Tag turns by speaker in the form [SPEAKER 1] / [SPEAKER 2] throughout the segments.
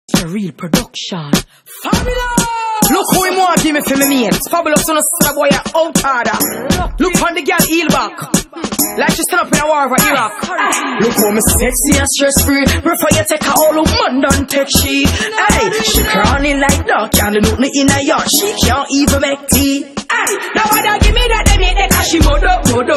[SPEAKER 1] The real production. Fabulous! Look who him want give me for me mates. Fabulous on a slab boy out harder. Look on the girl heel back. Like she stand up in a war for Iraq. Look how me sexy and stress free. Prefer you take her all the man don't take she. Hey, she crawling like dog. Can't do nothing in a yard. She can't even make tea. Hey, now why give me that they make the cash modo.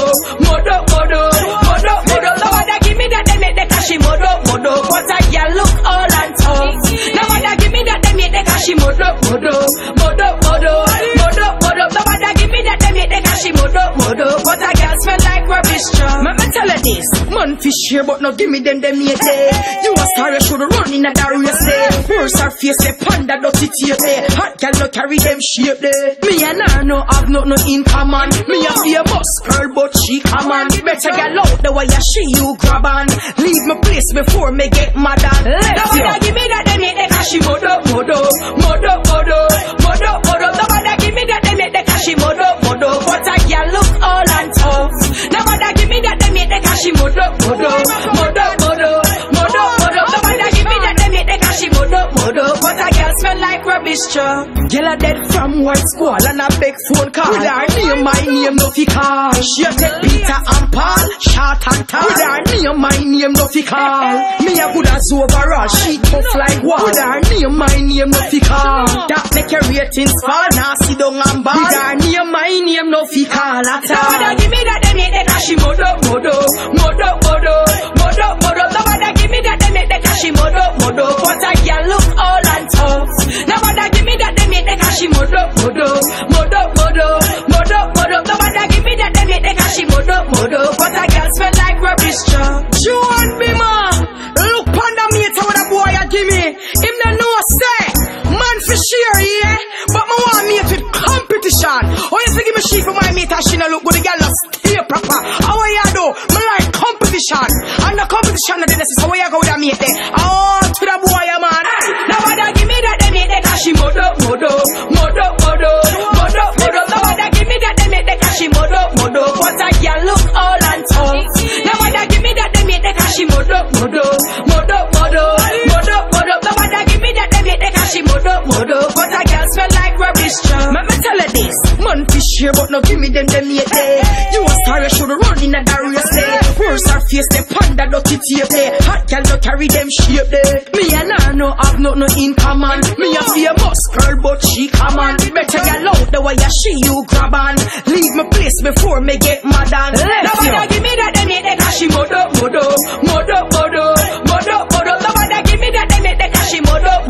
[SPEAKER 1] Now why give me that they make the cash modo. But I girl look all and tough. Now why give me that they make the cash modo. Now why give me that they make the cash modo. But I girl smell like rubbish. Let me tell you this, man fish here, but no give me them mate. You a star, you should run in a race. First our face, a panda dirty tape. Hot girl no carry them shape there. Me and her no have nothing in common. Me a famous girl, but she common. Better get out the way she you grab on. Leave my place before me get mad on. Now why give me that they make the cash modo. Now why give me that they make the cash modo. But I girl look all and tough. Now why give me that they make the cash modo. Now why give me that they make the cash modo. But I girl smell like rubbish. Girl a dead from white squall and a big phone call. With her name, my name no fi call. She take Peter and Paul, short and tall. With her name, my name no fi call. Me a good as overall, she tough like wall. With her name, my name no fi call. That make your ratings fall, now sit down and ball. With her name, my name no fi call at all. Now give me that they make the cash modo. Now give me that they make the cash modo. But I girl look all and tough. Now give me that they make the cash modo. Now give me that they make the cash modo. But I girl smell like rubbish. You want me, man? Look panda mate what a boy a give me. Him no know say man for sure, yeah. But me want mate with competition. Oh, you say give me sheep for my mate and she no look good. The girl no stay proper. How you do? Me like competition. And the competition that this is how you go with a mate there. Oh, to the boy, man. Now why give me that they make the cash modo. Now why give me that they make the cash modo. But I girl look all and tough. Now why give me that they make the cash modo. Now why give me that they make the cash modo. But I girl smell like rubbish. Let me tell you this, man fish here, but no give me them mate. You a star, you should run in a race. First our face, the panda dirty tape. Hot girl no carry them shape there. Me and her no have nothing in common. Me a famous girl, but she common. Better get out the way she you grab on. Leave my place before me get mad on. Now why give me that they make the cash modo. Now why give me that they make the cash modo.